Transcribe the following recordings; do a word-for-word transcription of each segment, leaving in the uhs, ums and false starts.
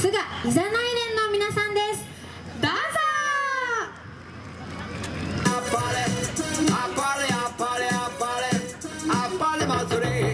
菅いざない連の皆さんです。どうぞ。 あっぱれあっぱれあっぱれあっぱれあっぱれ祭り。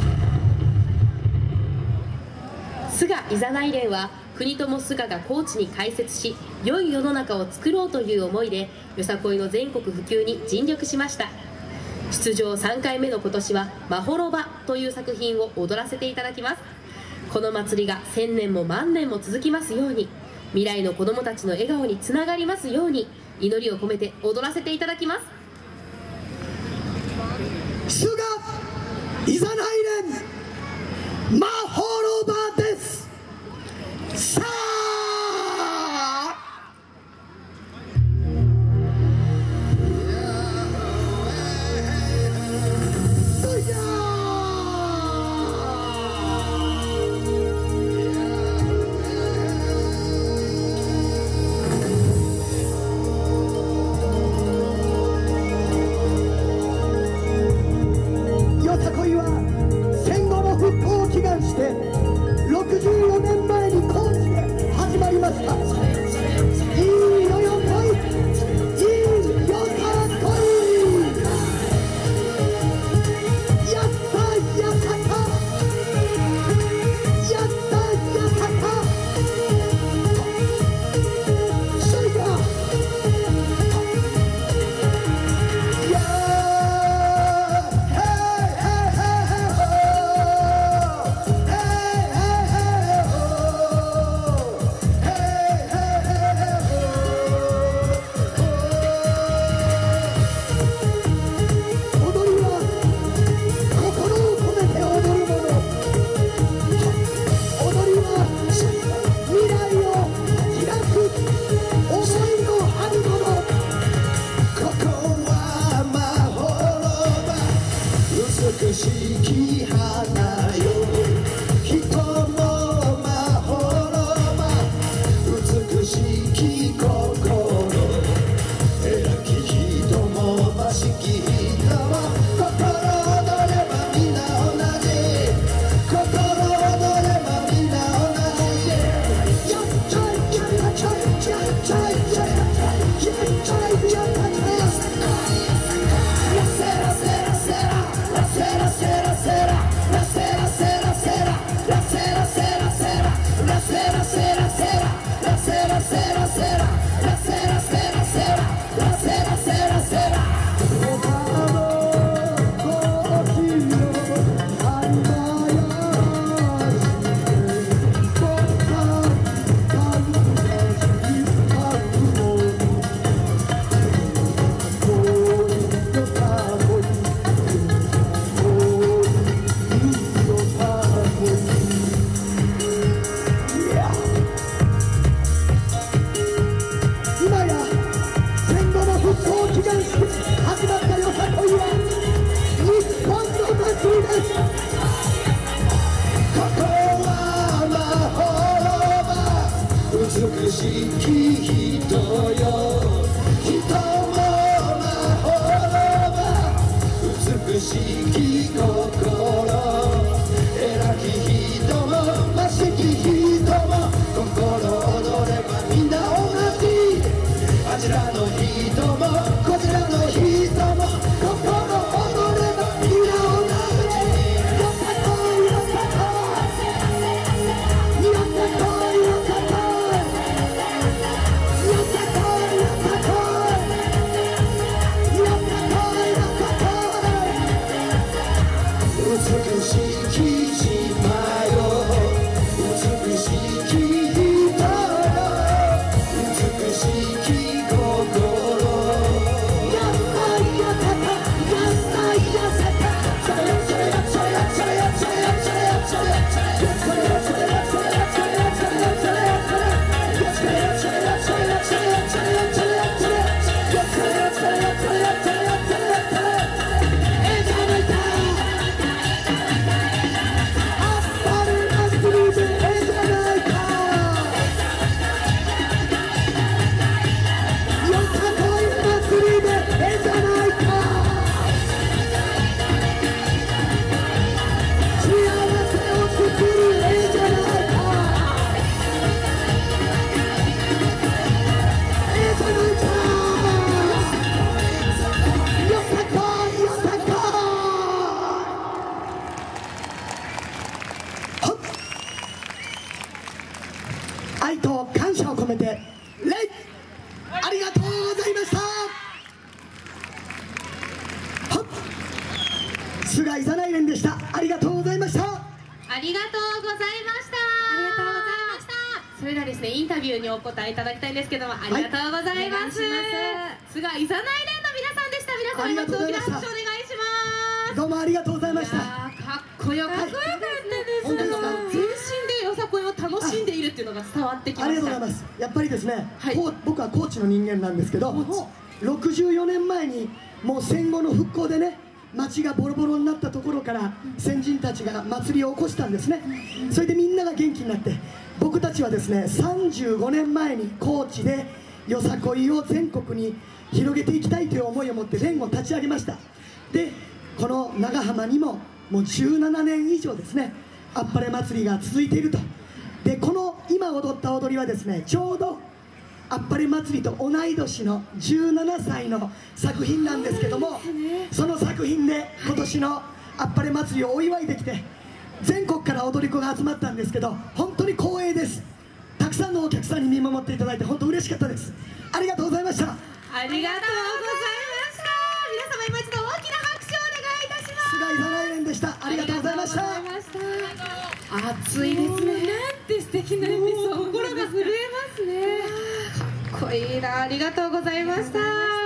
菅いざない連は国友菅が高知に開設し、良い世の中を作ろうという思いでよさこいの全国普及に尽力しました。出場さんかいめの今年は「まほろば」という作品を踊らせていただきます。この祭りが千年も万年も続きますように、未来の子どもたちの笑顔につながりますように、祈りを込めて踊らせていただきます。 菅いざない連まほろばです。さあよさこいは戦後の復興を祈願してろくじゅうよねんまえに高知で始まりました。いいよよこい、いいよさこい、やったやさか、やったやさか、それがや美しき花よ、人のまほろば、美しき心、偉き人もましき人も、心躍れば皆同じ、心躍れば皆同じ。やっちゃいやっちゃいやっちゃいやっちゃいやっちゃいやっちゃいやっちゃい。始まったよさこいは日本の祭りです。ここはまほろば、美しき人よ、人もまほろば、美しき心、偉き人もましき人も、心躍ればみんな同じ、あちらの人もこちらの人も、心躍ればみんな同じ。よさこいよさこい、よさこいよさこい、よさこいよさこい、よさこいよさこい。 愛と感謝を込めて礼。ありがとうございました。はっ、菅井早苗連でした。ありがとうございました。 ありがとうございました。ありがとうございました。 それではですね、インタビューにお答えいただきたいんですけども、ありがとうございます。 はい、 菅井早苗連の皆さんでした。皆さん、まず大きな拍手お願いします。 どうもありがとうございました。 いやー、かっこよかったですね。 本当ですか。 全身でよさこいを楽しんでいるっていうのが伝わってきました。 ありがとうございます。やっぱりですね、 はい、 こう僕は高知の人間なんですけど、ろくじゅうよねんまえにもう戦後の復興でね、町がボロボロになったところから先人たちが祭りを起こしたんですね。それでみんなが元気になって、僕たちはですねさんじゅうごねんまえに高知でよさこいを全国に広げていきたいという思いを持って連を立ち上げました。でこの長浜にももうじゅうななねん以上ですね、あっぱれ祭りが続いていると。でこの今踊った踊りはですね、ちょうどあっぱれ祭りと同い年のじゅうななさいの作品なんですけども、その作品で今年のあっぱれ祭りをお祝いできて、全国から踊り子が集まったんですけど、本当に光栄です。たくさんのお客さんに見守っていただいて本当嬉しかったです。ありがとうございました。 ありがとうございました。皆様今一度大きな拍手をお願いいたします。 菅井早苗連でした。ありがとうございました。 熱いですね。なんて素敵なエピソード。心が震えますね。かっこいいな。ありがとうございました。